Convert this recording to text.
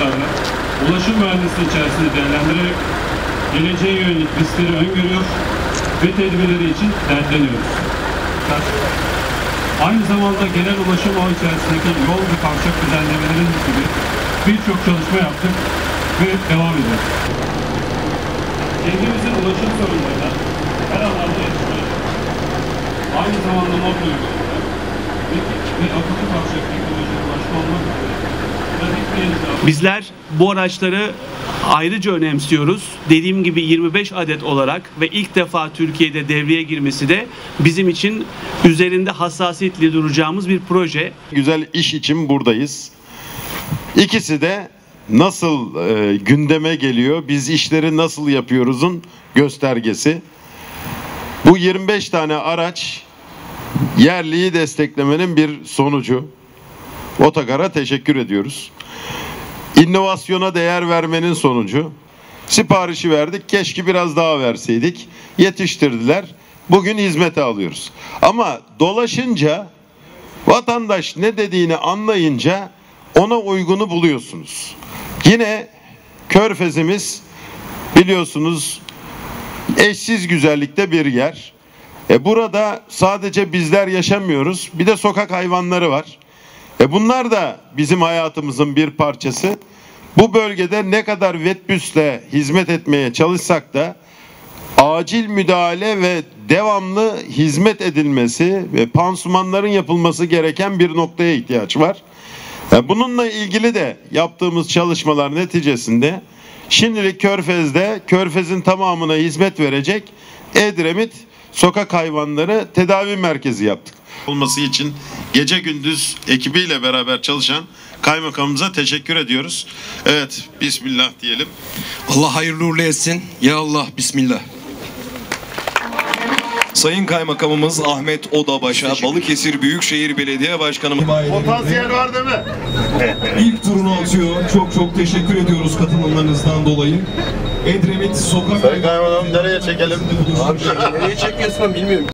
sonuçlarını ulaşım mühendisliği içerisinde değerlendirerek geleceğe yönelik riskleri öngörüyor ve tedbirleri için dertleniyoruz. Aynı zamanda genel ulaşım ağı içerisindeki yol ve kavşak düzenlemelerimiz gibi birçok çalışma yaptık ve devam ediyoruz. Kendimizin ulaşım sorunlarına her alanda yetişmeye, aynı zamanda not uygulamalar ve akıllı kavşak teknolojisi başta olmak üzere bizler bu araçları ayrıca önemsiyoruz. Dediğim gibi 25 adet olarak ve ilk defa Türkiye'de devreye girmesi de bizim için üzerinde hassasiyetle duracağımız bir proje. Güzel iş için buradayız. İkisi de nasıl gündeme geliyor, biz işleri nasıl yapıyoruzun göstergesi. Bu 25 tane araç yerliyi desteklemenin bir sonucu. Otogar'a teşekkür ediyoruz. İnovasyona değer vermenin sonucu. Siparişi verdik, keşke biraz daha verseydik. Yetiştirdiler. Bugün hizmete alıyoruz. Ama dolaşınca, vatandaş ne dediğini anlayınca ona uygunu buluyorsunuz. Yine Körfezimiz biliyorsunuz eşsiz güzellikte bir yer. Burada sadece bizler yaşamıyoruz. Bir de sokak hayvanları var. Bunlar da bizim hayatımızın bir parçası. Bu bölgede ne kadar Vetbüs'le hizmet etmeye çalışsak da acil müdahale ve devamlı hizmet edilmesi ve pansumanların yapılması gereken bir noktaya ihtiyaç var. Bununla ilgili de yaptığımız çalışmalar neticesinde şimdilik Körfez'de Körfez'in tamamına hizmet verecek Edremit Sokak Hayvanları Tedavi Merkezi yaptık. Olması için gece gündüz ekibiyle beraber çalışan kaymakamımıza teşekkür ediyoruz. Evet, bismillah diyelim. Allah hayırlı uğurlu etsin. Ya Allah, bismillah. Sayın Kaymakamımız Ahmet Odabaş'a, Balıkesir Büyükşehir Belediye Başkanımız. Potansiyel var değil mi? İlk turunu atıyor. Çok teşekkür ediyoruz katılımlarınızdan dolayı. Edremit Sokak... Sayın Kaymakamım nereye çekelim? Abi nereye çekiyorsun bilmiyorum.